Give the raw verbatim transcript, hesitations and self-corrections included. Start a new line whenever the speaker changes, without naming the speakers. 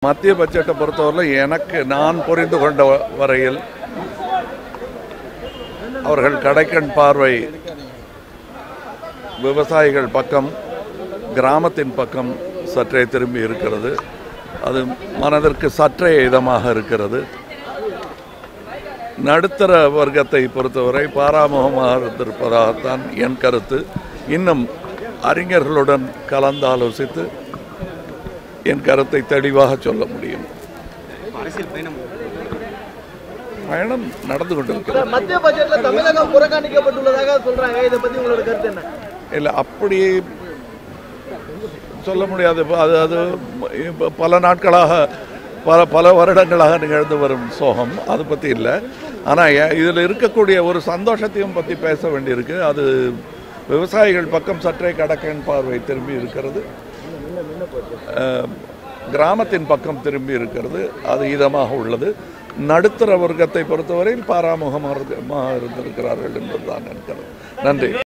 மத்திய பட்ஜெட்டை பொறுத்தவரை எனக்கு நான் புரிந்து கொண்ட வரையில் அவர்கள் கடைக்கண் பார்வை விவசாயிகள் பக்கம், கிராமத்தின் பக்கம் சற்றே திரும்பி இருக்கிறது. அது மனதிற்கு சற்றே இதமாக இருக்கிறது. நடுத்தர வர்க்கத்தை பொறுத்தவரை பாராமுகமாக இருந்திருப்பதாகத்தான் என் கருத்து. இன்னும் அறிஞர்களுடன் கலந்து ஆலோசித்து என் கருத்தை தெளிவாக சொல்ல முடியும். பயணம் நடந்து கொண்டிருக்கிறது.
மத்திய பட்ஜெட்டில் தமிழகம் புறக்கணிக்கப்பட்டுள்ளதாக சொல்றாங்க. இதை பத்தி உங்களோட கருத்து என்ன?
இல்லை, அப்படி சொல்ல முடியாது. அது அது பல நாட்களாக பல பல வருடங்களாக நிகழ்ந்து வரும் சோகம். அதை பற்றி இல்லை. ஆனால் இதில் இருக்கக்கூடிய ஒரு சந்தோஷத்தையும் பற்றி பேச வேண்டியிருக்கு. அது விவசாயிகள் பக்கம் சற்றே கடக்கன் பார்வை திரும்பி இருக்கிறது. கிராமத்தின் பக்கம் திரும்பி இருக்கிறது. அது இதமாக உள்ளது. நடுத்தர வர்க்கத்தை பொறுத்தவரையில் பாராமுகமாக இருந்திருக்கிறார்கள் என்பதுதான் இருக்கிறது. நன்றி.